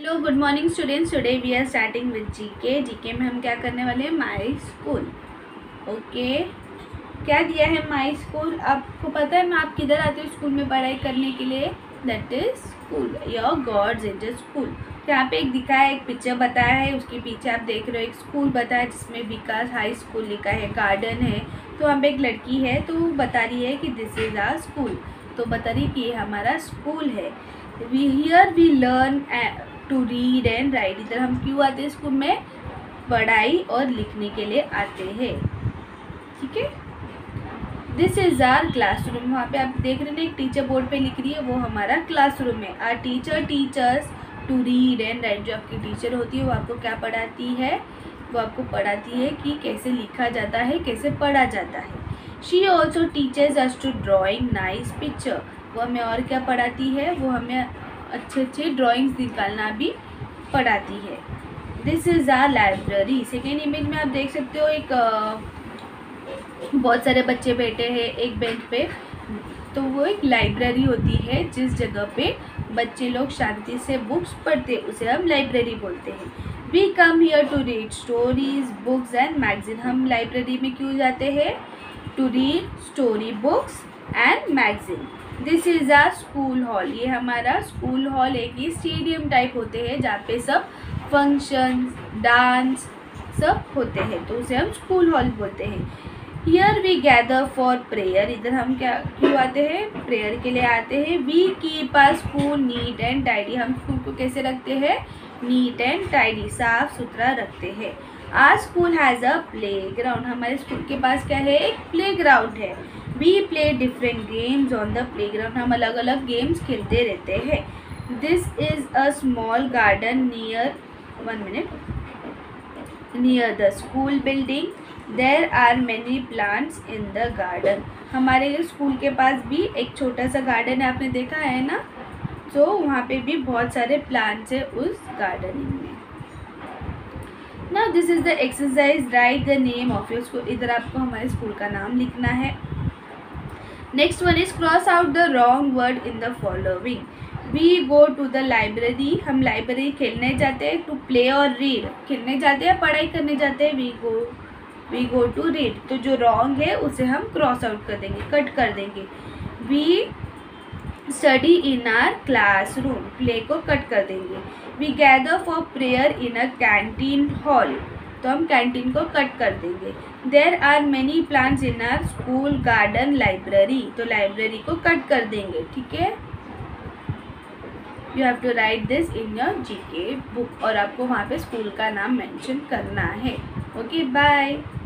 Hello good morning students. Today we are starting with GK में हम क्या करने वाले हैं, माई स्कूल। ओके, क्या दिया है माई स्कूल। आपको पता है मैं आप किधर आते हो स्कूल में पढ़ाई करने के लिए, that is school, your God's angel school. तो यहाँ पे एक दिखा है, एक पिक्चर बताया है, उसके पीछे आप देख रहे हो एक स्कूल बताया जिसमें विकास हाई स्कूल लिखा है, गार्डन है। तो वहाँ पे एक लड़की है तो बता रही है कि दिस इज़ आवर स्कूल, तो बता रही है कि ये हमारा स्कूल है। Here we learn to read and write. इधर हम क्यों आते हैं स्कूल में, पढ़ाई और लिखने के लिए आते हैं। ठीक है, दिस इज आवर क्लासरूम। वहाँ पे आप देख रहे हैं एक टीचर बोर्ड पे लिख रही है, वो हमारा क्लासरूम है। Our teacher teachers to read and write. जो आपकी टीचर होती है वो आपको क्या पढ़ाती है, वो आपको पढ़ाती है कि कैसे लिखा जाता है, कैसे पढ़ा जाता है। She also teachers us to drawing nice picture. वो हमें और क्या पढ़ाती है, वो हमें अच्छे अच्छे ड्राइंग्स निकालना भी पढ़ाती है। This is our library. Second image में आप देख सकते हो एक बहुत सारे बच्चे बैठे हैं एक बेंच पे। तो वो एक लाइब्रेरी होती है जिस जगह पे बच्चे लोग शांति से बुक्स पढ़ते हैं, उसे हम लाइब्रेरी बोलते हैं। We come here to read stories books and magazine. हम लाइब्रेरी में क्यों जाते हैं, to read story books and magazine. This is a school hall. ये हमारा स्कूल हॉल है कि स्टेडियम टाइप होते हैं जहाँ पे सब फंक्शंस डांस सब होते हैं, तो उसे हम स्कूल हॉल बोलते हैं। Here we gather for prayer. इधर हम क्या क्यों आते हैं, प्रेयर के लिए आते हैं। We keep our school neat and tidy. हम स्कूल को कैसे रखते हैं, नीट एंड टाइडी, साफ सुथरा रखते हैं। Our school has a playground. हमारे स्कूल के पास क्या है, एक प्ले ग्राउंड है। We play different games on the playground. हम अलग अलग गेम्स खेलते रहते हैं। This is a small garden near near the school building. There are many plants in the garden. हमारे स्कूल के पास भी एक छोटा सा गार्डन है, आपने देखा है ना, तो वहाँ पे भी बहुत सारे प्लांट्स है उस गार्डनिंग में। Now this is the exercise, write the name of your school. इधर आपको हमारे स्कूल का नाम लिखना है। Next one is cross out the wrong word in the following. We go to the library. हम लाइब्रेरी खेलने जाते हैं, टू प्ले और रीड। खेलने जाते हैं, पढ़ाई करने जाते हैं, वी गो टू रीड। तो जो रॉन्ग है उसे हम क्रॉस आउट कर देंगे, कट कर देंगे। We study in our classroom, play को कट कर देंगे। We gather for prayer in a canteen hall, तो हम कैंटीन को कट कर देंगे। There are many plants in our school garden library, तो लाइब्रेरी को कट कर देंगे। ठीक है, you have to write this in your GK book, और आपको वहाँ पे स्कूल का नाम मेंशन करना है। Okay, bye.